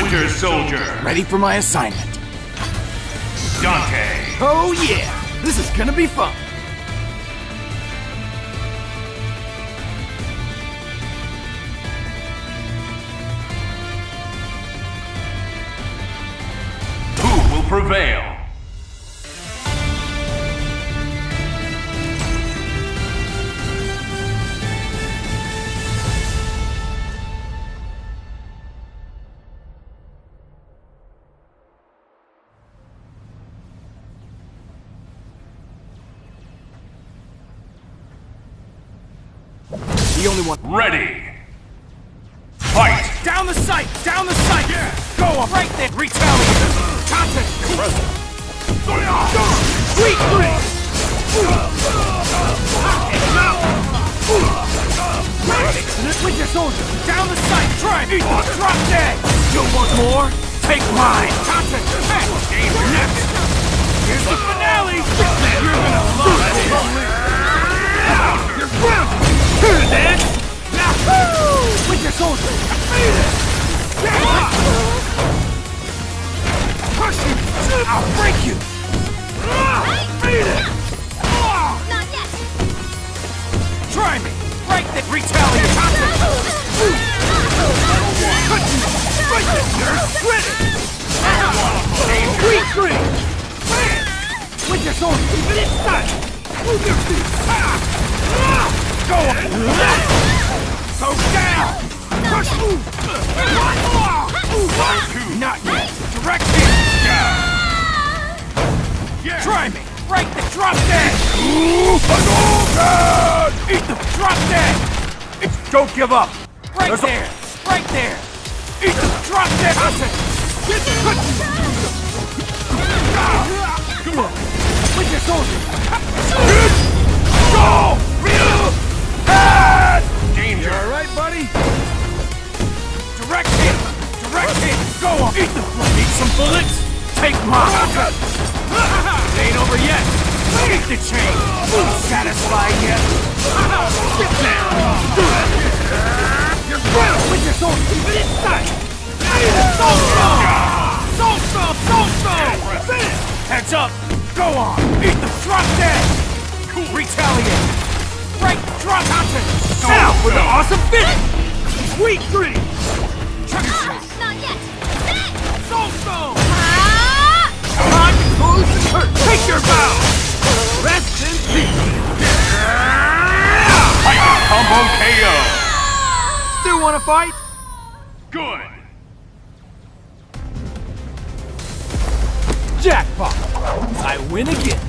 Counter Soldier. Ready for my assignment. Dante. Oh yeah! This is gonna be fun! Who will prevail? The only one. Ready. Fight. Down the sight! Down the sight! Yeah. Go up! Right there! Retaliate! Dante! Sweet green! With your soldier! Down the sight! Try me! Drop dead! You want more? Take mine! Dante! Next! Here's the finale! You're gonna love it! You're grounded! Next! Yahoo! With your soldier! Beat it! Crush you! I'll break you! Beat it! Not yet. Try me! Right there! Retaliate! Cut you! Right there! You're shredded! Sweet green! With your soldier! Keep it inside! Move your feet! Go on! So down! Push! Not yet! Direct hit! Yeah. Try me! Right there! Drop dead! Eat the drop dead! Don't give up! Right there! Right there! Eat the drop dead! Come on! With your soldier! Go! Danger! You alright, buddy? Direct hit! Direct hit! Go on! Eat the blood! Need some bullets? Take mine! It ain't over yet! Eat the chain! Satisfied yet? Sit down! You're grounded with your sword! Keep it inside! So strong! So strong! So strong! Heads up! Go on! Eat the drop dead! Retaliate! Right! Drop Dante! Now for the awesome finish! Sweet green! Not yet. So! Time to close the curtain! Take your bow! Rest in peace! Tiger Combo KO. Still wanna fight? Good. Jackpot! I win again!